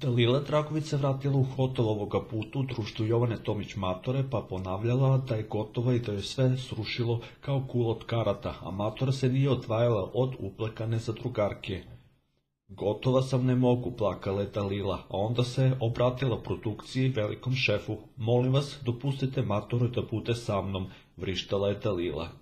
Dalila Dragović se vratila u hotel ovoga puta u društvu Jovane Tomić Matore, pa ponavljala da je gotova i da je sve srušilo kao kula od karata, a Matora se nije odvajala od uplekane zadrugarke. Gotova sam, ne mogu, plakala je Dalila, a onda se obratila produkciji i velikom šefu. Molim vas, dopustite Matoru da bude sa mnom, vrištala je Dalila.